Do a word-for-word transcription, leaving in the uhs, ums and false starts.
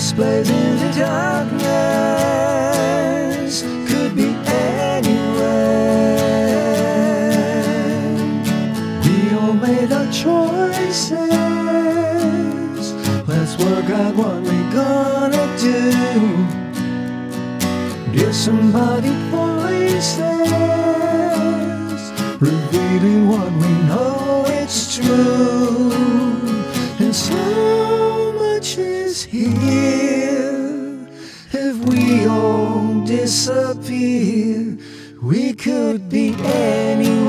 this place in the darkness could be anywhere. We all made our choices. Let's work out what we're gonna do. Disembodied voices, revealing what we know it's true. And so much is here. If we all disappear, we could be anywhere.